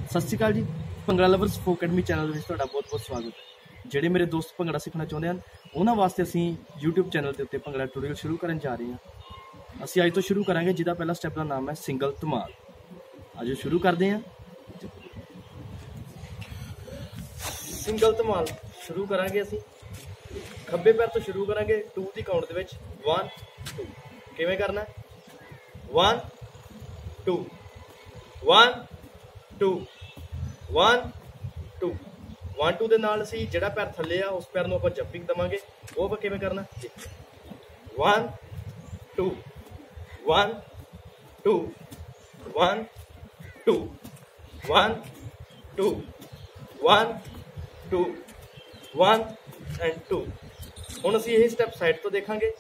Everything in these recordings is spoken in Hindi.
सत Shri Akal ji. Bhangra lovers folk academy channel में तुहाडा बहुत बहुत स्वागत है। ਜਿਹੜੇ मेरे दोस्त भंगड़ा सीखना चाहते हैं उन्होंने वास्ते असी यूट्यूब चैनल के उत्ते भंगड़ा ट्यूटोरियल शुरू करन जा रहे हैं। असी अज तो शुरू करांगे जिहदा पहला स्टैप का नाम है सिंगल धमाल। आज शुरू करते हैं। सिंगल धमाल शुरू करांगे असी खब्बे पैर तो शुरू करांगे 2 की काउंट दे विच 1 2 किवें करना 1 2 1 2 1 2 1 2 दे नाल असी जिहड़ा पैर थल्ले आ उस पैर नूं आपां जंपिंग देवांगे। वो आपां किवें करना 1 2 1 2 1 2 1 2 1 2 1 एंड 2। हुण असी यही स्टैप साइड तो देखांगे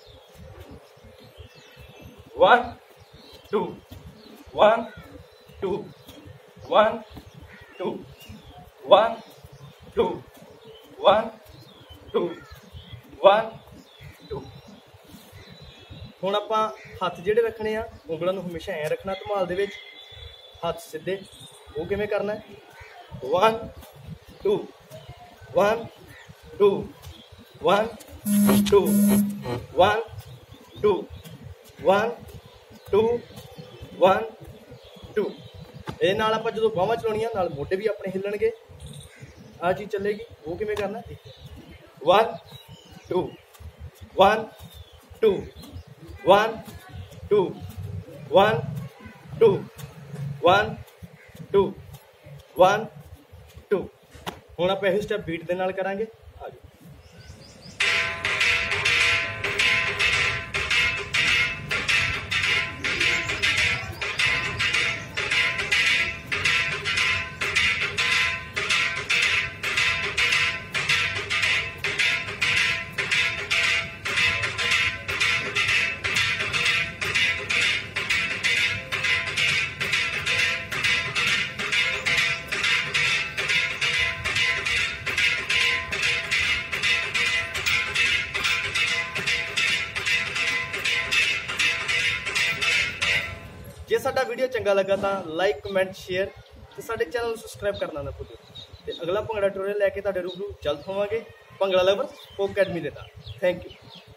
1 2 1 2 1 2 1 2 1 2 1 2। हुण आपां हत्थ जिहड़े रखने आ उंगलां नूं हमेशा ऐ रखना धमाल दे विच, हत्थ सीधे। वो किवें करना है 1 2 1 2 1 2 1 2 1 2 1 2। ये नाल आपां जदों बाहां चलाउणियां नाल मोढे भी अपने हिलणगे। आ चीज़ चलेगी। वो किवें करना 1 2 1 2 1 2 1 2 1 2 1 2। हुण आपां यही स्टैप बीट दे नाल करांगे। आ जाओ। जे साडा वीडियो चंगा लगा तो लाइक कमेंट शेयर तो साडे चैनल सबसक्राइब करना ना भुल्लिओ। ते अगला भंगड़ा ट्यूटोरियल लैके तुहाडे रूबरू जल्द होवांगे। भंगड़ा लवर्स फोक अकैडमी दे नाल। Thank you.